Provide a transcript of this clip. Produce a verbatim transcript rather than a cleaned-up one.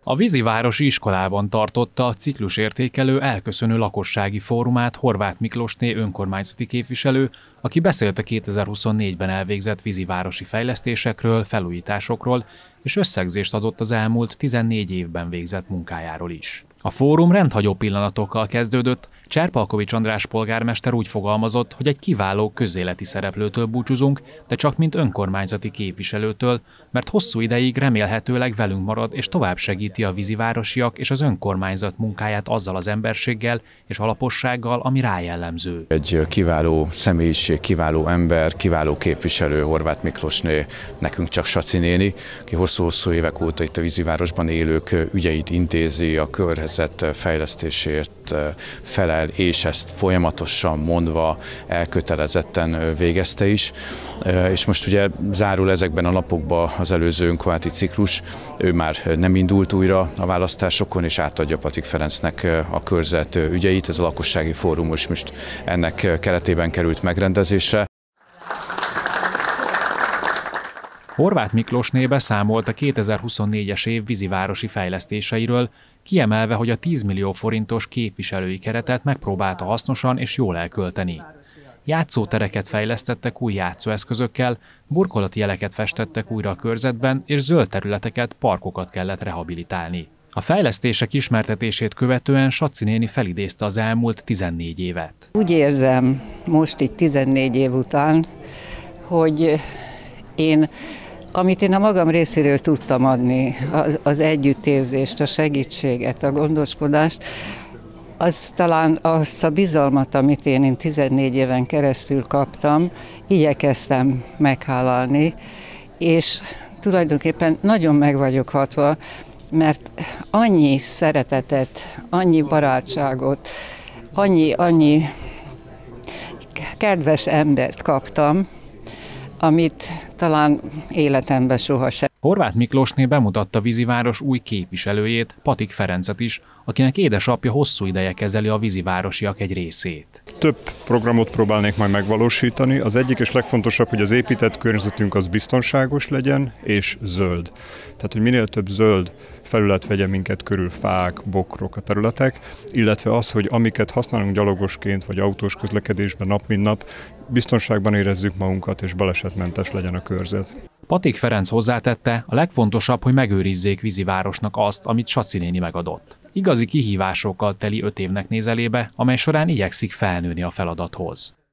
A vízivárosi iskolában tartotta a ciklusértékelő elköszönő lakossági fórumát Horváth Miklósné önkormányzati képviselő, aki beszélt a kétezer-huszonnégyben elvégzett vízivárosi fejlesztésekről, felújításokról, és összegzést adott az elmúlt tizennégy évben végzett munkájáról is. A fórum rendhagyó pillanatokkal kezdődött. Cserpalkovics András polgármester úgy fogalmazott, hogy egy kiváló közéleti szereplőtől búcsúzunk, de csak mint önkormányzati képviselőtől, mert hosszú ideig remélhetőleg velünk marad és tovább segíti a vízivárosiak és az önkormányzat munkáját azzal az emberséggel és alapossággal, ami rá jellemző. Egy kiváló személyiség, kiváló ember, kiváló képviselő Horváth Miklósné, nekünk csak Saci néni, aki hosszú-hosszú évek óta itt a vízivárosban élők ügyeit intézi, a környezet fejlesztésért felel, és ezt folyamatosan mondva, elkötelezetten végezte is. És most ugye zárul ezekben a napokban az előző önkormányzati ciklus, ő már nem indult újra a választásokon, és átadja Patik Ferencnek a körzet ügyeit. Ez a lakossági fórum is most ennek keretében került megrendezésre. Horváth Miklósné beszámolt a kétezer-huszonnégyes év vízivárosi fejlesztéseiről, kiemelve, hogy a tíz millió forintos képviselői keretet megpróbálta hasznosan és jól elkölteni. Játszótereket fejlesztettek új játszóeszközökkel, burkolati jeleket festettek újra a körzetben, és zöld területeket, parkokat kellett rehabilitálni. A fejlesztések ismertetését követően Saci néni felidézte az elmúlt tizennégy évet. Úgy érzem most itt tizennégy év után, hogy én, amit én a magam részéről tudtam adni, az, az együttérzést, a segítséget, a gondoskodást, az talán azt a bizalmat, amit én, én tizennégy éven keresztül kaptam, igyekeztem meghálálni, és tulajdonképpen nagyon meg vagyok hatva, mert annyi szeretetet, annyi barátságot, annyi, annyi kedves embert kaptam, amit talán életemben sohasem. Horváth Miklósné bemutatta víziváros új képviselőjét, Patik Ferencet is, akinek édesapja hosszú ideje kezeli a vízivárosiak egy részét. Több programot próbálnék majd megvalósítani. Az egyik és legfontosabb, hogy az épített környezetünk az biztonságos legyen és zöld. Tehát, hogy minél több zöld felület vegye minket körül, fák, bokrok a területek, illetve az, hogy amiket használunk gyalogosként vagy autós közlekedésben nap mint nap, biztonságban érezzük magunkat és balesetmentes legyen a körzet. Patik Ferenc hozzátette, a legfontosabb, hogy megőrizzék vízivárosnak azt, amit Saci néni megadott. Igazi kihívásokkal teli öt évnek néz elébe, amely során igyekszik felnőni a feladathoz.